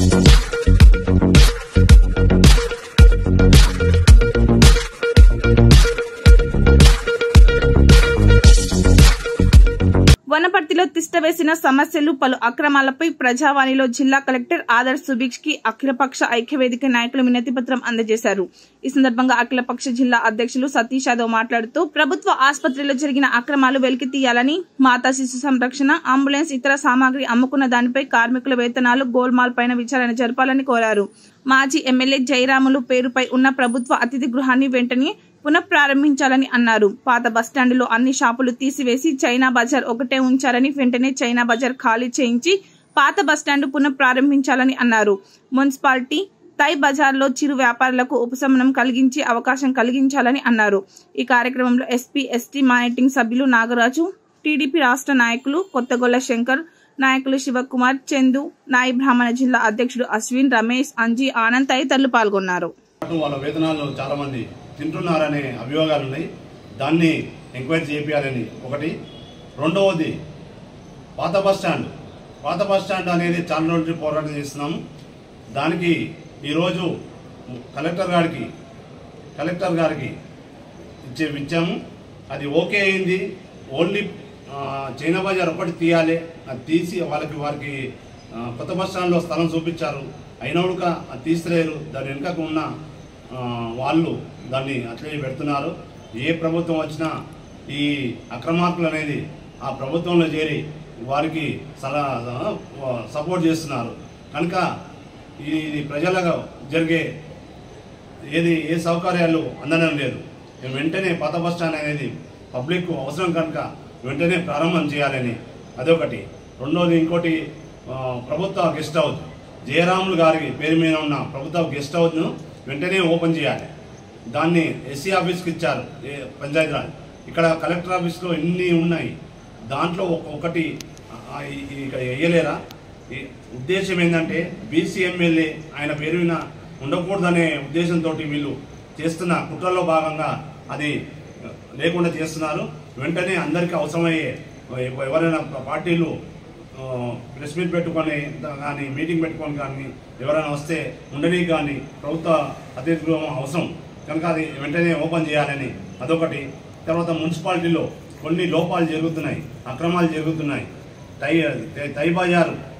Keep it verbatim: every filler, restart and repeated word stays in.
వనపర్తిలో తిష్టవేసిన సమస్యలు పలు అక్రమాలపై ప్రజావాణిలో జిల్లా కలెక్టర్ ఆదర్శ్ సుబీక్ష్ కి అఖిలపక్ష ఐక్యవేదిక నాయకులు వినతిపత్రం అందజేశారు. ఈ సందర్భంగా అఖిలపక్ష జిల్లా అధ్యక్షులు సతీష్ యాదవ్ మాట్లాడుతూ ప్రభుత్వ ఆసుపత్రిలో జరిగిన అక్రమాలు వెలికి తీయాలని, మాతా శిశు సంరక్షణ, అంబులెన్స్ ఇతర సామాగ్రి అమ్ముకున్న దానిపై కార్మికుల వేతనాలు గోల్మాల్ పైన విచారణ జరపాలని కోరారు. మాజీ ఎమ్మెల్యే జయరాములు పేరుపై ఉన్న ప్రభుత్వ అతిథి గృహాన్ని వెంటనే పునఃప్రారంభించాలని అన్నారు. పాత బస్టాండులో అన్ని షాపులు తీసివేసి చైనా బజార్ ఒకటే ఉంచారని, వెంటనే చైనా బజార్ ఖాళీ చేయించి పాత బస్టాండు పునఃప్రారంభించాలని అన్నారు. మున్సిపాలిటీ తై బజార్లో చిరు వ్యాపారులకు ఉపశమనం కలిగించే అవకాశం కలిగించాలని అన్నారు. ఈ కార్యక్రమంలో ఎస్పీ ఎస్టీ మానిటరింగ్ సభ్యులు నాగరాజు, టీడీపీ రాష్ట్ర నాయకులు కొత్తగొల్ల శంకర్, నాయకులు శివకుమార్, చందు, నాయి బ్రాహ్మణ జిల్లా అధ్యక్షుడు అశ్విన్, రమేష్, అంజీ, ఆనంద్ తదితరులు పాల్గొన్నారు. వాళ్ళ వేతనాలు చాలా మంది తింటున్నారనే అభియోగాలు ఉన్నాయి. దాన్ని ఎంక్వైరీ చేయాలని ఒకటి. రెండవది పాత బస్ స్టాండ్ పాత బస్ స్టాండ్ అనేది చాలా రోజులు పోరాటం చేస్తున్నాము. దానికి ఈరోజు కలెక్టర్ గారికి కలెక్టర్ గారికి ఇచ్చే ఇచ్చాము. అది ఓకే అయింది. ఓన్లీ చైనా బజార్ ఒకటి తీయాలి. అది తీసి వాళ్ళకి వారికి కొత్త బస్ స్టాండ్లో స్థలం చూపించారు. అయినోడుక అది తీసలేరు. దాని వెనుక ఉన్న వాళ్ళు దాన్ని అట్లే పెడుతున్నారు. ఏ ప్రభుత్వం వచ్చినా ఈ అక్రమార్కులు అనేది ఆ ప్రభుత్వంలో చేరి వారికి సలహా సపోర్ట్ చేస్తున్నారు. కనుక ఇది ప్రజలకు జరిగే ఏది ఏ సౌకర్యాలు అందడం లేదు. వెంటనే పాత బస్ స్టాండ్ అనేది పబ్లిక్ అవసరం కనుక వెంటనే ప్రారంభం చేయాలని అదొకటి. రెండోది ఇంకోటి ప్రభుత్వ గెస్ట్ హౌస్ జయరాములు గారి పేరు మీద ఉన్న ప్రభుత్వ గెస్ట్ హౌస్ను వెంటనే ఓపెన్ చేయాలి. దాన్ని ఎస్సీ ఆఫీస్కి ఇచ్చారు పంచాయతీరాజ్. ఇక్కడ కలెక్టర్ ఆఫీస్లో ఎన్ని ఉన్నాయి, దాంట్లో ఒకటి ఇక్కడ వేయలేరా? ఉద్దేశం ఏంటంటే బీసీ ఎమ్మెల్యే ఆయన పేరు మీద ఉండకూడదనే ఉద్దేశంతో వీళ్ళు చేస్తున్న కుట్రలో భాగంగా అది లేకుండా చేస్తున్నారు. వెంటనే అందరికీ అవసరమయ్యే ఎవరైనా పార్టీలు ప్రెస్ మీట్ పెట్టుకొని కానీ మీటింగ్ పెట్టుకొని కానీ ఎవరైనా వస్తే ఉండని కానీ ప్రభుత్వ అతిథి గృహం అవసరం కనుక అది వెంటనే ఓపెన్ చేయాలని అదొకటి. తర్వాత మున్సిపాలిటీలో కొన్ని లోపాలు జరుగుతున్నాయి, అక్రమాలు జరుగుతున్నాయి. తై తై బజారు